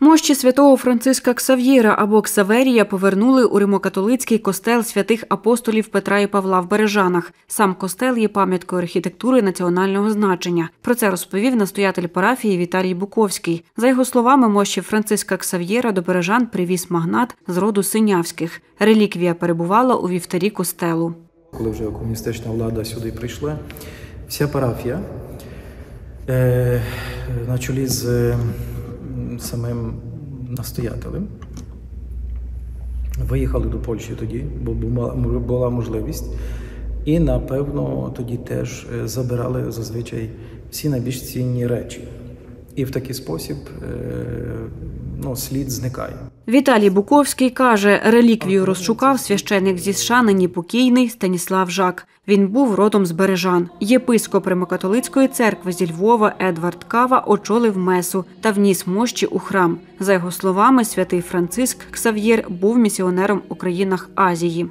Мощі святого Франциска Ксав'єра або Ксаверія повернули у римокатолицький костел святих апостолів Петра і Павла в Бережанах. Сам костел є пам'яткою архітектури національного значення. Про це розповів настоятель парафії Віталій Буковський. За його словами, мощі Франциска Ксав'єра до Бережан привіз магнат з роду Синявських. Реліквія перебувала у вівтарі костелу. Коли вже комуністична влада сюди прийшла, вся парафія на чолі з самим настоятелем виїхали до Польщі тоді, бо була можливість. І, напевно, тоді теж забирали зазвичай всі найбільш цінні речі. І в такий спосіб слід зникає. Віталій Буковський каже, реліквію розшукав священик зі США, нині покійний Станіслав Жак. Він був родом з Бережан. Єпископ Римокатолицької церкви зі Львова Едвард Кава очолив месу та вніс мощі у храм. За його словами, святий Франциск Ксав'єр був місіонером у країнах Азії.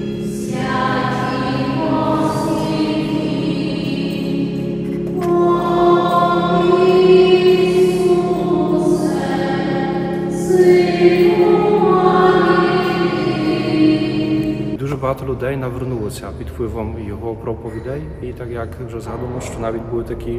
Дуже багато людей навернулося під впливом його проповідей. І так як вже згадувано, що навіть були такі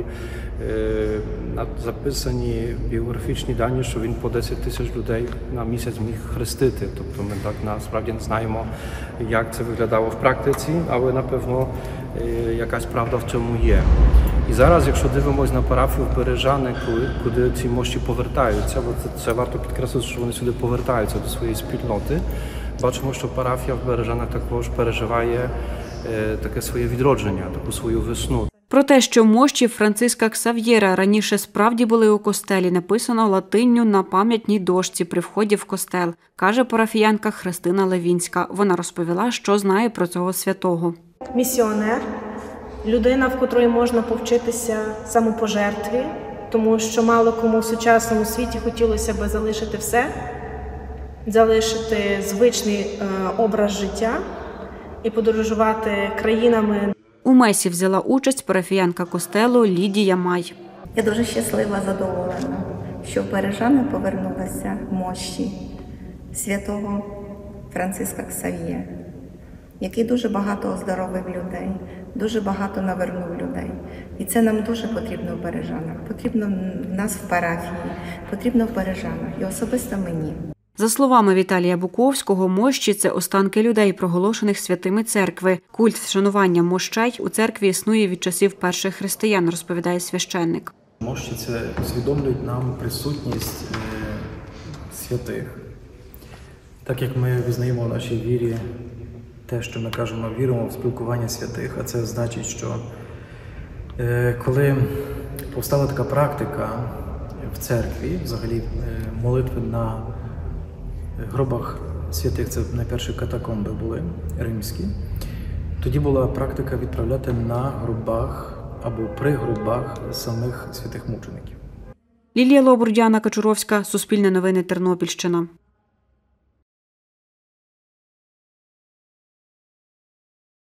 записані біографічні дані, що він по 10 тисяч людей на місяць міг хрестити. Тобто ми так насправді не знаємо, як це виглядало в практиці, але напевно якась правда в цьому є. І зараз, якщо дивимося на парафію в Бережани, куди ці мощі повертаються, бо це варто підкреслити, що вони сюди повертаються до своєї спільноти, бачимо, що парафія в Бережанах також переживає таке своє відродження, таку свою весну. Про те, що мощі Франциска Ксав'єра раніше справді були у костелі, написано латинню на пам'ятній дошці при вході в костел, каже парафіянка Христина Левінська. Вона розповіла, що знає про цього святого. Місіонер – людина, в котрої можна повчитися самопожертві, тому що мало кому в сучасному світі хотілося б залишити все, залишити звичний образ життя і подорожувати країнами. У месі взяла участь парафіянка костелу Лідія Май. Я дуже щаслива, задоволена, що в Бережани повернулися мощі святого Франциска Ксав'єра, який дуже багато оздоровив людей, дуже багато навернув людей. І це нам дуже потрібно в Бережанах, потрібно в нас в парафії, потрібно в Бережанах і особисто мені. За словами Віталія Буковського, мощі – це останки людей, проголошених святими церкви. Культ вшанування мощей у церкві існує від часів перших християн, розповідає священник. Мощі – це усвідомлюють нам присутність святих. Так як ми визнаємо в нашій вірі те, що ми кажемо, віримо в спілкування святих, а це значить, що коли повстала така практика в церкві, взагалі молитви на гробах святих, це найперші катакомби були римські, тоді була практика відправляти на гробах або при гробах самих святих мучеників. Лілія Лобур, Діана Качуровська, Суспільне новини, Тернопільщина.